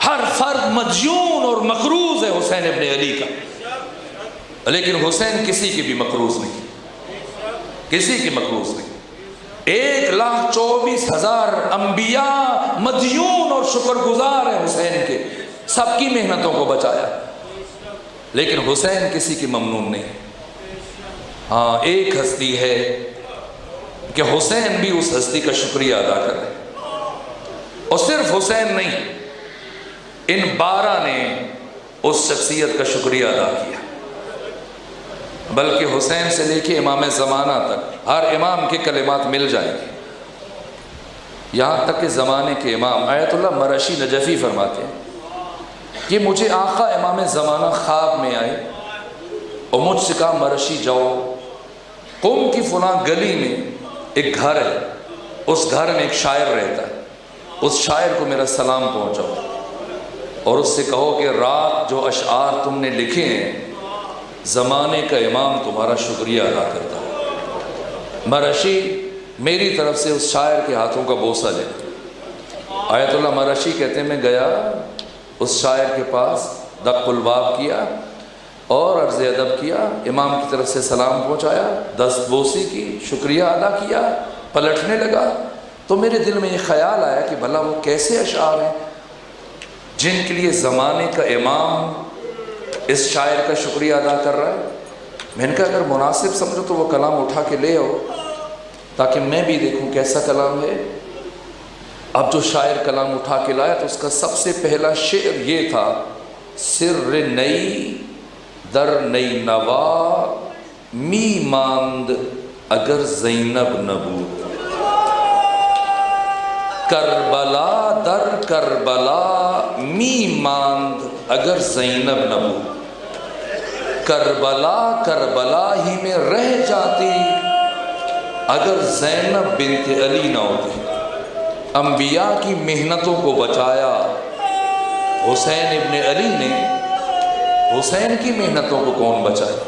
ہر فرد مدیون اور مقروض ہے حسین ابن علی کا، لیکن حسین کسی کی بھی مقروض نہیں، کسی کی مقروض نہیں۔ 1,24,000 انبیاء مدیون اور شکر گزار ہیں حسین کے، سب کی محنتوں کو بچایا، لیکن حسین کسی کی ممنون نہیں۔ ہاں ایک ہستی ہے کہ حسین بھی اس ہستی کا شکریہ ادا کرے، اور صرف حسین نہیں، ان 12 نے اس شخصیت کا شکریہ ادا کیا، بلکہ حسین سے لے کے امام زمانہ تک ہر امام کے کلمات مل جائیں گے، یہاں تک کہ زمانے کے امام آیت اللہ مرشی نجفی فرماتے ہیں کہ مجھے آقا امام زمانہ خواب میں آئے اور مجھ سے کہا مرشی جاؤ، قم کی فلاں گلی میں ایک گھر ہے، اس گھر میں ایک شاعر رہتا ہے، اس شاعر کو میرا سلام پہنچاؤ اور اس سے کہو کہ رات جو اشعار تم نے لکھے ہیں زمانے کا امام تمہارا شکریہ ادا کرتا ہے۔ مرشی میری طرف سے اس شاعر کے ہاتھوں کا بوسہ لے۔ آیت اللہ مرشی کہتے ہیں میں گیا اس شاعر کے پاس، دق الباب کیا اور عرض ادب کیا، امام کی طرف سے سلام پہنچایا، دست بوسی کی، شکریہ ادا کیا، پلٹنے لگا تو میرے دل میں یہ خیال آیا کہ بھلا وہ کیسے اشعار ہیں جن کے لیے زمانے کا امام اس شاعر کا شکریہ ادا کر رہا ہے۔ میں نے کہا اگر مناسب سمجھو تو وہ کلام اٹھا کے لے آؤ تاکہ میں بھی دیکھوں کیسا کلام ہے۔ اب جو شاعر کلام اٹھا کے لایا تو اس کا سب سے پہلا شعر یہ تھا، سر نئی در نئی نوا می ماند اگر زینب نبود، کربلا در کربلا می ماند اگر زینب نبود، کربلا کربلا ہی میں رہ جاتی اگر زینب بنت علی نہ ہوتی۔ انبیاء کی محنتوں کو بچایا حسین ابن علی نے، حسین کی محنتوں کو کون بچائے؟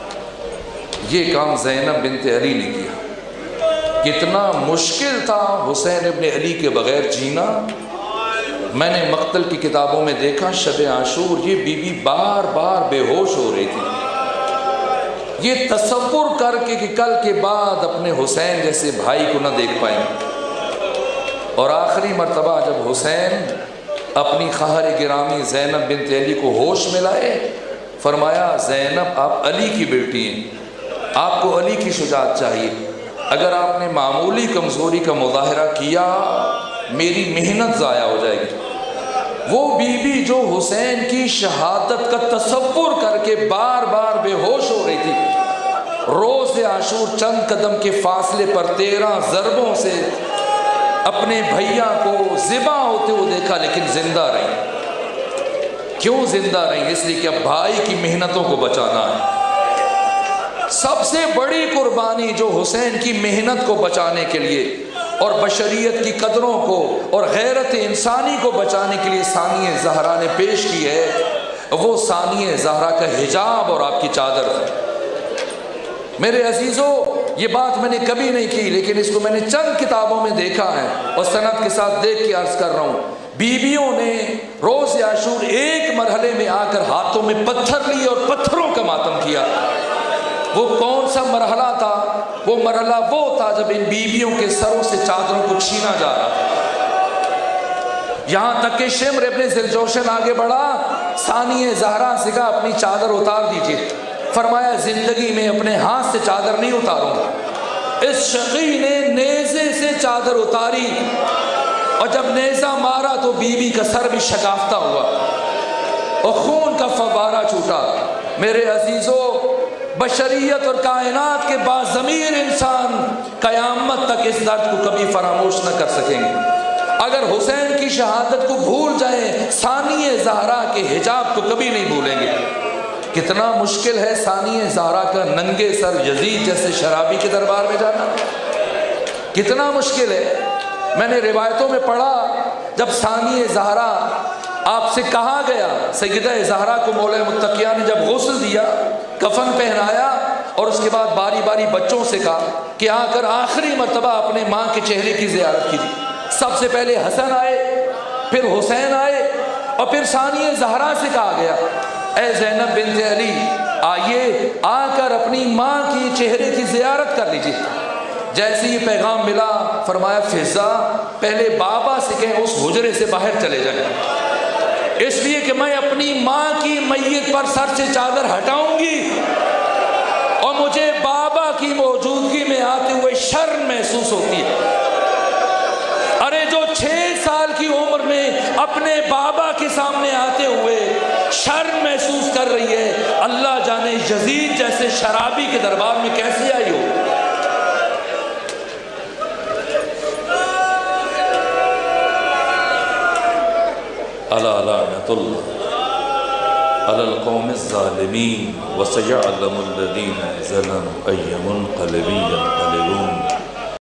یہ کام زینب بنت علی نے کیا۔ کتنا مشکل تھا حسین ابن علی کے بغیر جینا۔ میں نے مقتل کی کتابوں میں دیکھا شب عاشور یہ بی بی بار بار بے ہوش ہو رہی تھی، یہ تصور کر کے کہ کل کے بعد اپنے حسین جیسے بھائی کو نہ دیکھ پائیں۔ اور آخری مرتبہ جب حسین اپنی خواہر گرامی زینب بنت علی کو ہوش میں لائے، فرمایا زینب آپ علی کی بیٹی ہیں، آپ کو علی کی شجاعت چاہیے، اگر آپ نے معمولی کمزوری کا مظاہرہ کیا میری محنت ضائع ہو جائے گی۔ وہ بی بی جو حسین کی شہادت کا تصور کر کے بار بار بے ہوش ہو رہی تھی، روز عاشور چند قدم کے فاصلے پر 13 ضربوں سے اپنے بھیا کو ذبح ہوتے ہوئے دیکھا، لیکن زندہ رہی۔ کیوں زندہ رہی؟ اس لیے کہ اب بھائی کی محنتوں کو بچانا ہے۔ سب سے بڑی قربانی جو حسین کی محنت کو بچانے کے لیے اور بشریت کی قدروں کو اور غیرت انسانی کو بچانے کے لیے ثانیہ زہرا نے پیش کی ہے، وہ ثانیہ زہرا کا حجاب اور آپ کی چادر ہے۔ میرے عزیزو، یہ بات میں نے کبھی نہیں کی، لیکن اس کو میں نے چند کتابوں میں دیکھا ہے اور سند کے ساتھ دیکھ کے عرض کر رہا ہوں۔ بیویوں نے روز عاشور ایک مرحلے میں آ کر ہاتھوں میں پتھر لیے اور پتھروں کا ماتم کیا۔ وہ کون سا مرحلہ تھا؟ وہ مرحلہ وہ تھا جب ان بیویوں کے سروں سے چادروں کو چھینا جا رہا تھا، یہاں تک کہ شمر ابن ذوالجوشن آگے بڑھا، ثانیہ زہرا سے کہا اپنی چادر اتار دیجیے، فرمایا زندگی میں اپنے ہاتھ سے چادر نہیں اتاروں گا۔ اس شقی نے نیزے سے چادر اتاری اور جب نیزہ مارا تو بیوی کا سر بھی شکافتہ ہوا اور خون کا فوارہ چھوٹا۔ میرے عزیزو، بشریت اور کائنات کے باضمیر انسان قیامت تک اس درد کو کبھی فراموش نہ کر سکیں گے۔ اگر حسین کی شہادت کو بھول جائیں، ثانیہ زہرا کے حجاب کو کبھی نہیں بھولیں گے۔ کتنا مشکل ہے ثانیہ زہرا کا ننگے سر یزید جیسے شرابی کے دربار میں جانا، کتنا مشکل ہے۔ میں نے روایتوں میں پڑھا جب ثانیہ زہرا آپ سے کہا گیا، سیدہ زہرا کو مولا متقیہ نے جب غسل دیا، کفن پہنایا اور اس کے بعد باری باری بچوں سے کہا کہ آ کر آخری مرتبہ اپنے ماں کے چہرے کی زیارت کیجیے۔ سب سے پہلے حسن آئے، پھر حسین آئے اور پھر ثانیہ زہرا سے کہا گیا اے زینب بنت علی آئیے آ کر اپنی ماں کی چہرے کی زیارت کر لیجیے۔ جیسے یہ پیغام ملا فرمایا فضا پہلے بابا سے کہیں اس حجرے سے باہر چلے جائیں، اس لیے کہ میں اپنی ماں کی میت پر سر سے چادر ہٹاؤں گی اور مجھے بابا کی موجودگی میں آتے ہوئے شرم محسوس ہوتی ہے۔ ارے جو 6 سال کی عمر میں اپنے بابا کے سامنے آتے ہوئے شرم محسوس کر رہی ہے، اللہ جانے یزید جیسے شرابی کے دربار میں کیسے آئی ہو۔ الا لعنت اللہ علی القوم الظالمین وسيعلم الذین ظلموا أي منقلب ينقلبون